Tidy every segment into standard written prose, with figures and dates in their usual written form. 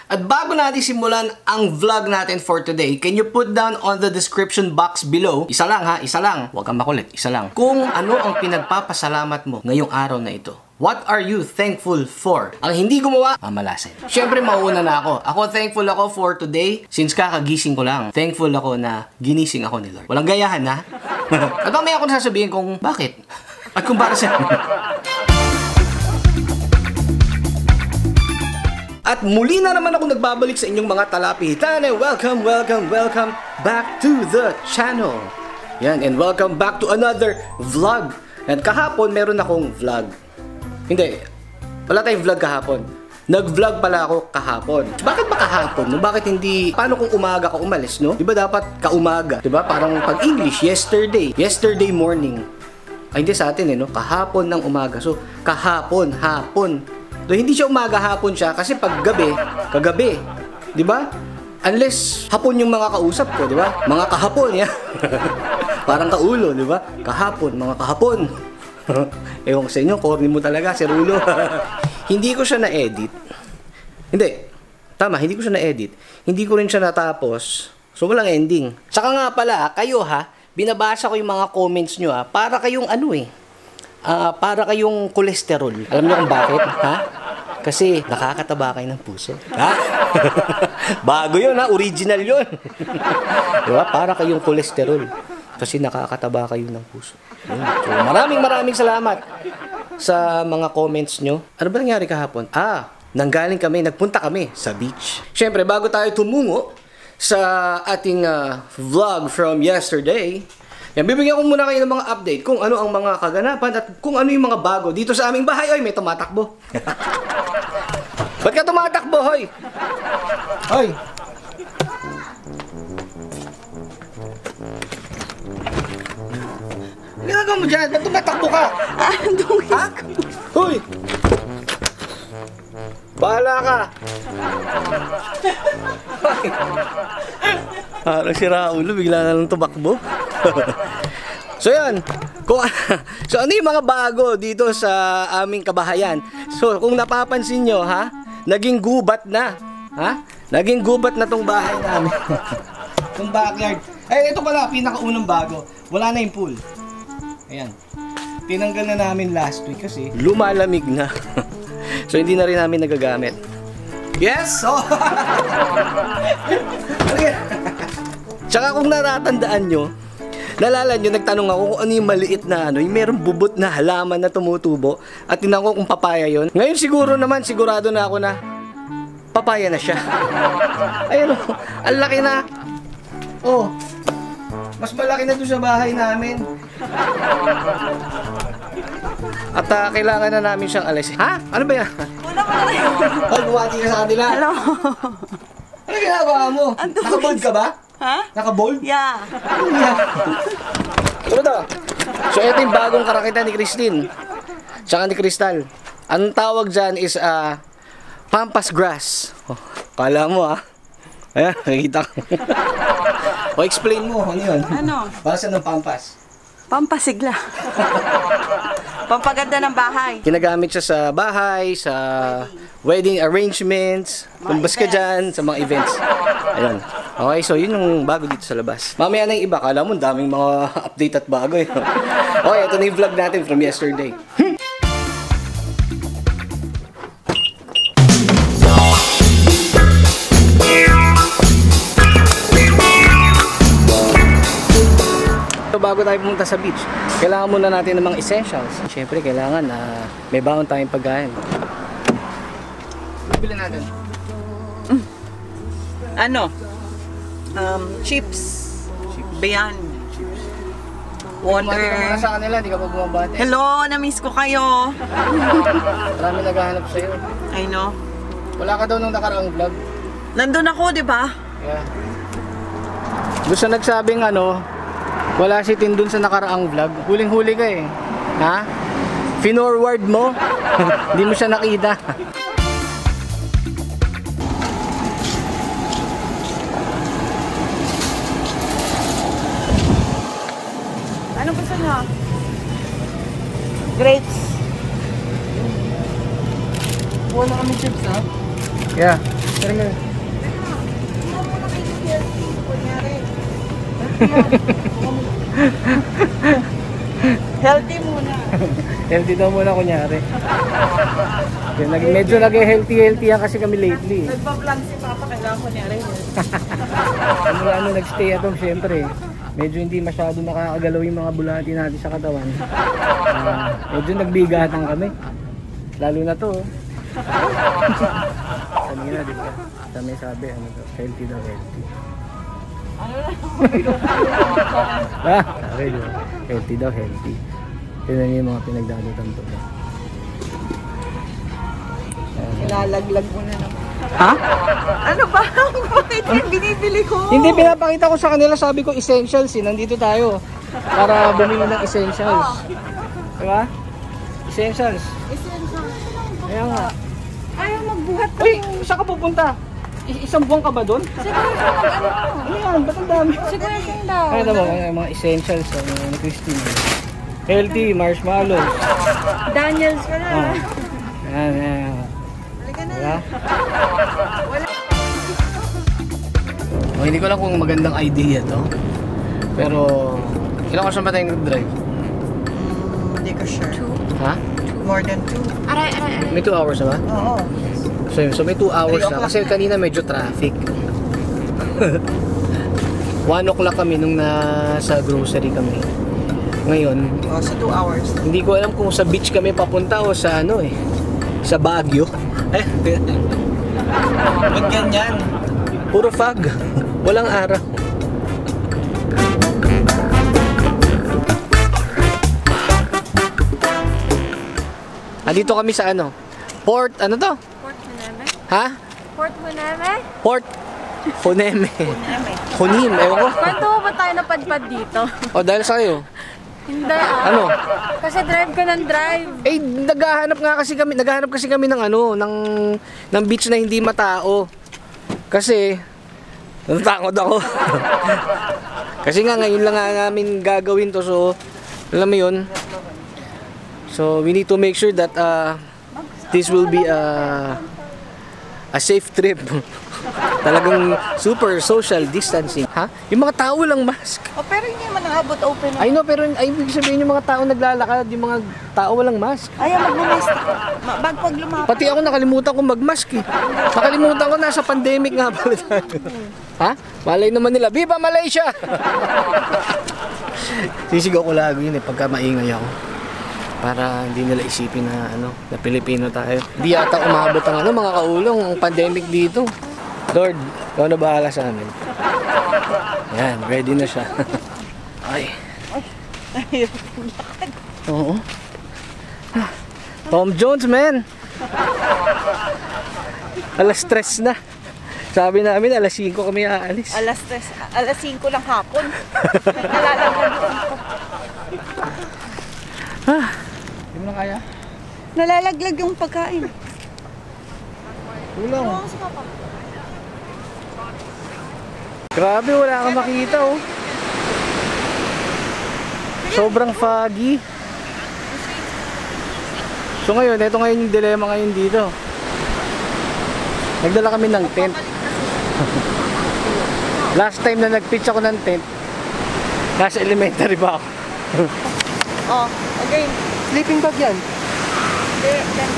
At bago natin simulan ang vlog natin for today, can you put down on the description box below, isa lang ha, isa lang, huwag kang makulit, isa lang, kung ano ang pinagpapasalamat mo ngayong araw na ito. What are you thankful for? Ang hindi gumawa, mamalasin. Siyempre, mauna na ako. Ako thankful ako for today, since kakagising ko lang. Thankful ako na ginising ako ni Lord. Walang gayahan ha? At mamaya ako sasabihin kung bakit. At kung para sa... At muli na naman ako nagbabalik sa inyong mga talapitan. Welcome back to the channel. Yan, and welcome back to another vlog. And kahapon, meron akong vlog. Hindi, wala tayong vlog kahapon. Nag-vlog pala ako kahapon. Bakit ba kahapon? No? Bakit hindi, paano kung umaga ka umalis, no? Diba dapat kaumaga? Diba? Parang pag English, yesterday morning. Ay, hindi sa atin, no? Kahapon ng umaga. So, kahapon, hapon. So, hindi siya umaga, hapon siya kasi pag gabi, kagabi, 'di ba? Unless hapon yung mga kausap ko, 'di ba? Mga kahapon, ya. Parang kaulo, 'di ba? Kahapon, mga kahapon. Ewan ko sa inyo, corny mo talaga, si Rulo. Hindi ko siya na-edit. Hindi. Tama, hindi ko siya na-edit. Hindi ko rin siya natapos. So, walang ending. Saka nga pala, kayo ha, binabasa ko yung mga comments nyo ha, para kayong ano para kayong kolesterol. Alam niyo kung bakit? Ha? Kasi nakakataba kayo ng puso. Ha? Bago yun ha? Original yun. Diba? Para kayong kolesterol. Kasi nakakataba kayo ng puso. Yun. So maraming salamat sa mga comments nyo. Ano ba nangyari kahapon? Nanggaling kami, nagpunta kami sa beach. Siyempre, bago tayo tumungo sa ating vlog from yesterday, yan, bibigyan ko muna kayo ng mga update kung ano ang mga kaganapan at kung ano yung mga bago dito sa aming bahay. Ay, may tumatakbo. Ba't ka tumatakbo, hoy? Hoy! Ano ginagawa mo dyan? Ba't tumatakbo ka? Dungis ha? Hoy! Bahala ka! Hoy! Parang si Raulo, bigla na lang tumakbo. So yan, so ano yung mga bago dito sa aming kabahayan? So kung napapansin nyo ha, naging gubat na. Ha? Naging gubat na tong bahay namin. Tong backyard. Eh ito pala, pinakaunang bago. Wala na yung pool. Ayan. Tinanggal na namin last week kasi lumalamig na. So hindi na rin namin nagagamit. Yes! So tsaka kung natatandaan nyo, nalala nyo, nagtanong ako kung ano yung maliit na yung merong bubot na halaman na tumutubo at tinanong ko kung papaya yon. Ngayon sigurado na ako na papaya na siya. Ayun o, ang laki na. Oh, mas malaki na doon sa bahay namin. At kailangan na namin siyang alisin. Ha? Ano ba yan? Wala ko na yun. Ay, buwati ka sa kanila. Hello. Ano ginagawa mo? Nakabold ka ba? Ha? Nakabold? Yeah. Ano daw? So ito yung bagong karakitan ni Christine tsaka ni Crystal. Ang tawag dyan is pampas grass. Kala mo ayan, nakikita ko. O explain mo, ano yun? Ano? Para saan ng pampas? Pampasigla. Pampaganda ng bahay. Ginagamit siya sa bahay, sa wedding arrangements, tumbas ka dyan, sa mga events. Ayun. Okay, so yun yung bago dito sa labas. Mamaya na yung iba, kala mo daming mga update at bago eh. Okay, ito na yung vlog natin from yesterday. So bago tayo pumunta sa beach, kailangan muna natin ng mga essentials. Siyempre, kailangan may baon tayong pagkain. Bibili natin. Ano? Chips. Beyond. Water. Bumati ka muna sa kanila, hindi ka pa bumabati. Hello, na-miss ko kayo. Marami naghahanap sa'yo. I know. Wala ka daw nung nakaraang vlog. Nandun ako, di ba? Yeah. Gusto nagsabing wala si Tin dun sa nakaraang vlog. Huling-huli ka eh. Ha? Finorward mo. Hindi mo siya nakita. Anong gusto nyo? Grapes. Kuha na kami chips ha? Yeah. Tara nga. Healthy muna. Healthy daw muna kunyari. Medyo nag-healthy yan kasi kami lately. Nagpa-vlog si Papa, kailangan ko niya rin. Nag-stay at home syempre. Medyo hindi masyado nakakagalaw yung mga bulati natin sa katawan. Medyo nagbigatan kami. Lalo na to. Kanina, di ba? Sabi, ano to? Healthy daw, healthy. Sabi, di ba? Healthy daw, healthy. Tignan niyo yung mga pinagdadutan to. Ilalaglag mo na naman. Ha? Ano ba? Bakit yung binibili ko? Hindi, pinapakita ko sa kanila, sabi ko essentials eh. Nandito tayo para bumili ng essentials. Diba? Essentials. Kaya nga. Ayaw magbuhat ko. Uy, saan ka pupunta? Isang buwan ka ba doon? Siguro ano? Ano yan? Ba't ang dami? Siguro yung daw. Ano mo, mga essentials ni Christine. Healthy, marshmallows. Daniels ka na. Oh. Yan. Halika na. Diba? Hindi ko lang kung magandang idea to. Pero, ilang oras na ba tayong nag-drive? Hindi ko sure. Ha? More than 2. Aray. May 2 hours na ba? Oo. So may 2 hours na. Kasi kanina medyo traffic. 1 o'clock kami nung nasa grocery kami. Ngayon, So 2 hours. hindi ko alam kung sa beach kami papunta o sa sa Baguio. Ba't ganyan? Puro fog. Walang araw. Andito kami sa Port, ano to? Port Huneme? Ha? Port Huneme? Port Huneme. Hunim, ewan ko. Kwento mo ba tayo napadpad dito? O dahil sa'yo. Hindi Ano? Kasi drive ka ng drive. Eh, naghahanap kasi kami ng ng beach na hindi matao. Kasi natatakot ako. Kasi nga ngayon lang nga namin gagawin to, so alam mo 'yun. So we need to make sure that this will be a safe trip. Talagang super social distancing. Ha? Yung mga tao lang mask. Pero hindi naman nakabot open. I know, pero ibig sabihin yung mga tao naglalakad, yung mga tao walang mask. Ayaw magmask. Bag pag lumapit. Pati ako nakalimutan kong magmask eh. Nakalimutan ko, nasa pandemic nga pala tayo. Ha? Malay naman nila, Viva Malaysia! Sisigaw ko lagi yun pagka maingay ako. Para hindi nila isipin na Pilipino tayo. Di yata umabot ang mga kaulong, ang pandemic dito. Lord, ikaw na bahala sa amin. Yan, ready na siya. Ay. Oo. Tom Jones, man. Alas 3 na. Sabi namin, alas 5 kami aalis. Alas 5 lang hapon. Nalalaglag ko. Hindi mo na kaya? Nalalaglag yung pagkain. Kulang. Grabe, wala kang makita oh. Sobrang foggy. So ngayon, ito ngayon yung dilemma ngayon dito. Nagdala kami ng tent. Last time na nag-pitch ako ng tent, nasa elementary ba ako? Again. Sleeping bag yan. Hindi, yan.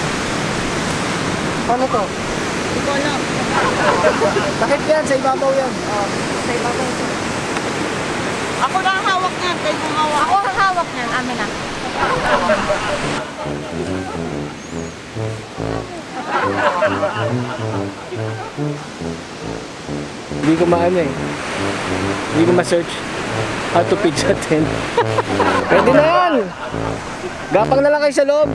Paano to? Hindi ko alam. Takip yan, sa ibabaw yan. Sa ibabaw. Ako na ang hawak niyan, kayo ang hawak. Ako ang hawak niyan, amin na. Hindi ko hindi ko ma-search how to pitch a tent. Pwede na yan. Gapang na lang kayo sa loob.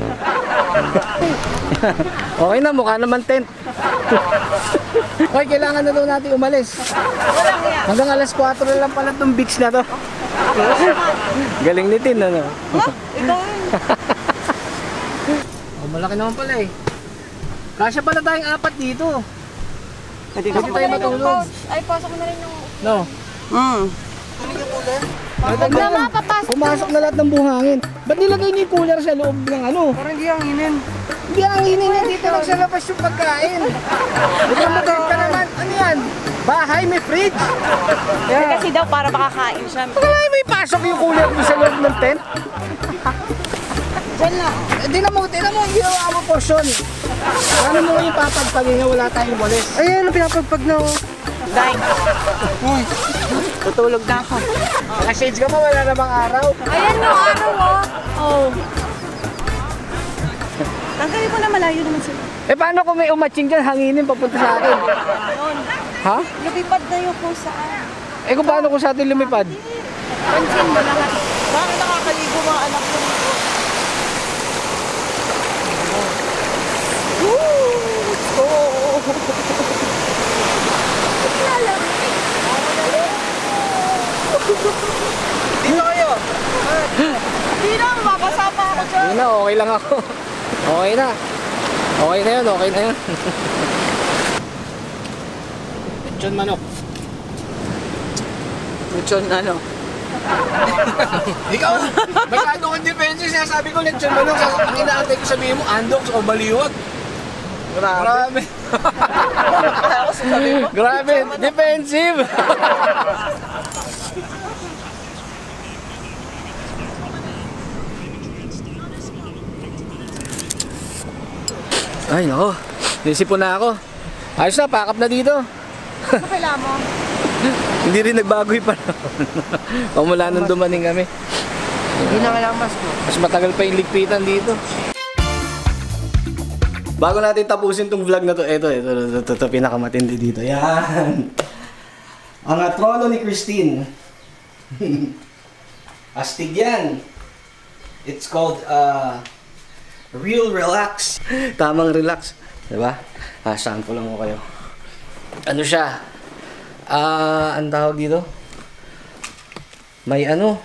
Okay na, mukha naman tent. Okay, kailangan na daw natin umalis. Hanggang alas 4 na lang pala itong beach na to. Galing ni Tin, ano? Ikaw yun. Malaki naman pala eh. Kasya pala tayong 4 dito. Pwede tayo matulog. Ay, pasok mo na rin yung... No. Huwag na papasok. Pumasok na lahat ng buhangin. Ba't nilagay niyo yung cooler sa loob ng Parang hindi ang inin. Hindi ang hinin niya dito lang sa labas yung pagkain. Di ba maganda ka naman? Ano yan? bahay may fridge. Yeah. Kasi daw para makakain siya. Ay, may pasok yung cooler mo sa loob ng tent. Diyan lang. Tingnan mo, ginawa mo portion. Ano mo yung papagpagin na wala tayong walis? Ayan, pinapagpag na oh. Dahil. Tutulog na ako. Naka-shades ka pa, wala namang araw. Ayan yung ano mo. Oh. Tanggalin mo na, malayo naman sila. Eh paano kung may umatching dyan, hanginin papunta sa akin? Ayun. Ha? Lumipad na yung kung saan. Eh kung paano kung sa atin lumipad? Pansin mo lahat. Bakit nakakaligo mga anak ko? Dito kayo. Hindi na, mabasa pa ako dyan. Hindi na, okay lang ako. Okay na. Okay na yun, okay na yun. Lechon manok. Lechon ano? Ikaw, masyado kang defensive. Sinasabi ko lechon manok. Ang inaantay ko sabihin mo, andox o baliwag. Grabe. Grabe, defensive. Ay, nako. Nisipon na ako. Ayos na, pack up na dito. Ano kailangan mo? Hindi rin nagbago yung panahon. Pamula nung dumating kami. Hindi na kailangan mas mo. Mas matagal pa yung ligpitan dito. Bago natin tapusin tong vlog na to, ito, pinakamatindi dito. Yan. Ang trono ni Christine. Astig yan. It's called, Real Relax. Tamang relax. Diba? Sample lang ko kayo. Ano siya? Ang tawag dito? May ano?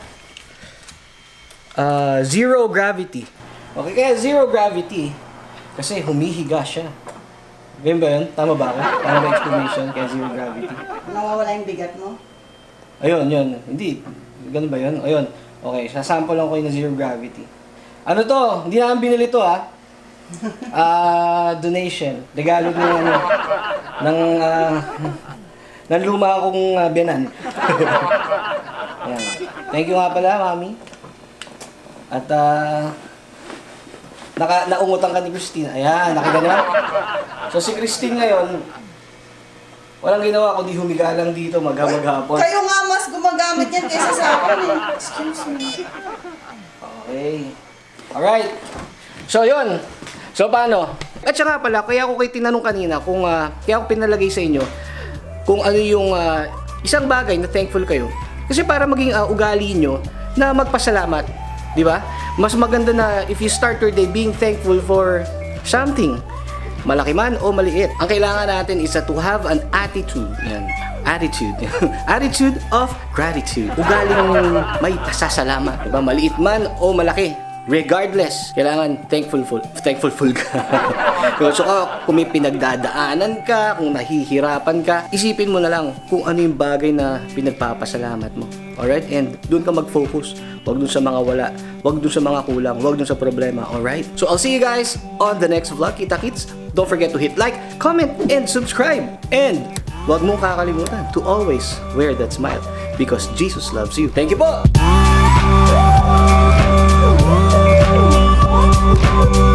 Zero gravity. Okay, kaya zero gravity. Kasi humihiga siya. Ganyan ba yun? Tama ba ako? Tama ba explanation kaya zero gravity? Nawawala yung bigat mo? Ayun, yun. Hindi. Ganun ba yun? Ayun. Okay, sasample lang ko yung zero gravity. Ano to? Hindi namin binili to ha. Donation. Regalo ng ano. Ng luma akong biyanan. Ayan. Thank you nga pala, Mami. At naungutan ka ni Christine. Ayan, nakita niyo? So si Christine ngayon, walang ginawa kundi humiga lang dito maghapon. Kayo nga mas gumagamit yan kaysa sa akin eh. Excuse me. Okay. Alright. So, yun. So, paano? At saka pala, kaya ako kayo tinanong kanina kung, kaya ako pinalagay sa inyo kung ano yung isang bagay na thankful kayo. Kasi para maging ugali nyo na magpasalamat. Di ba? Mas maganda na if you start your day being thankful for something. Malaki man o maliit. Ang kailangan natin is to have an attitude. Yan. Attitude. Attitude of gratitude. Ugaling may pasasalamat. Diba? Maliit man o malaki. Regardless, kailangan thankful ka. So, kung may pinagdadaanan ka, kung nahihirapan ka, isipin mo na lang kung ano yung bagay na pinagpapasalamat mo. Alright? And doon ka mag-focus. Huwag doon sa mga wala. Huwag doon sa mga kulang. Huwag doon sa problema. Alright? So, I'll see you guys on the next vlog. Kita-kits. Don't forget to hit like, comment, and subscribe. And huwag mong kakalimutan to always wear that smile because Jesus loves you. Thank you po!